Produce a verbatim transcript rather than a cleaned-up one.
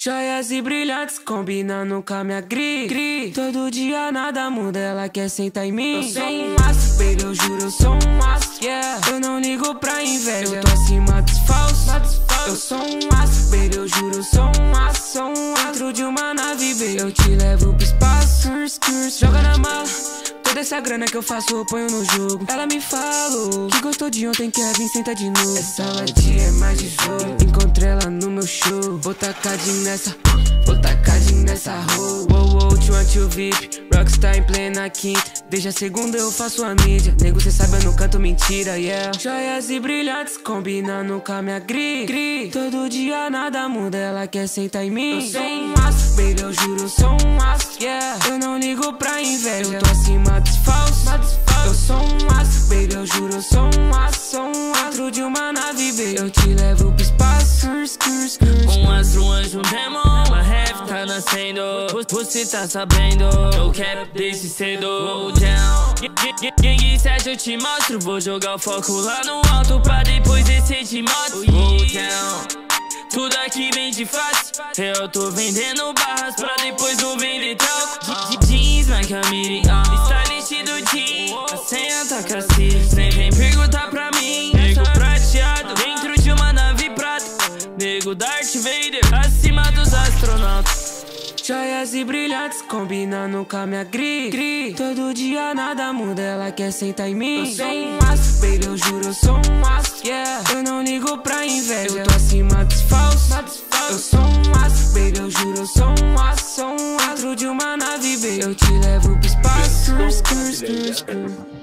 Joias e brilhantes combinando com a minha gri, gri. Todo dia nada muda, ela quer sentar em mim. Eu sou um aço, baby, eu juro, eu sou um aço, yeah. Eu não ligo pra inveja, eu tô acima dos falsos. Eu sou um aço, baby, eu juro, eu sou um aço, sou um aço. Dentro de uma nave, baby, eu te levo pro espaço. Joga na mala, toda essa grana que eu faço eu ponho no jogo. Ela me falou que gostou de ontem, quer vir sentar de novo. Essa latinha é mais de jogo. Encontrei ela no meu show. Vou tacadinho nessa, vou tacadinho nessa rua. Uou, uou, tio anti-V I P, Rockstar em plena quinta. Desde a segunda eu faço a mídia. Nego, cê sabe, eu não canto mentira, yeah. Joias e brilhantes combinando com a minha gri, gri. Todo dia nada muda, ela quer sentar em mim. Eu sou um aço, baby, eu juro, eu sou um aço, yeah. Eu não ligo pra inveja, eu tô acima dos falsos. Eu sou um aço, baby, eu juro, eu sou um aço, sou um aço. Dentro de uma nave, baby, eu te levo pro espaço. Um astro, um anjo, um demon, uma rap tá nascendo. Você tá sabendo, eu quero desde cedo. Go down, Gang sete eu te mostro. Vou jogar o foco lá no alto pra depois descer de moto. Go down, tudo aqui vem de fácil. Eu tô vendendo barras pra depois não vender talco. Jeans na camisa, stylist do jean. A senha tá cacete, nem vem perguntar pra mim. Nego prateado, dentro de uma nave prata. Nego Darth Vader, acima dos astronautas. Joias e brilhantes combinando com a minha gri, gri. Todo dia nada muda, ela quer sentar em mim. Eu sou um aço, baby, eu juro, eu sou um aço, yeah. Eu não ligo pra inveja, eu tô acima dos falsos. Eu sou um aço, baby, eu juro, eu sou um aço, sou um aço. Dentro de uma nave, baby, eu te levo pro espaço.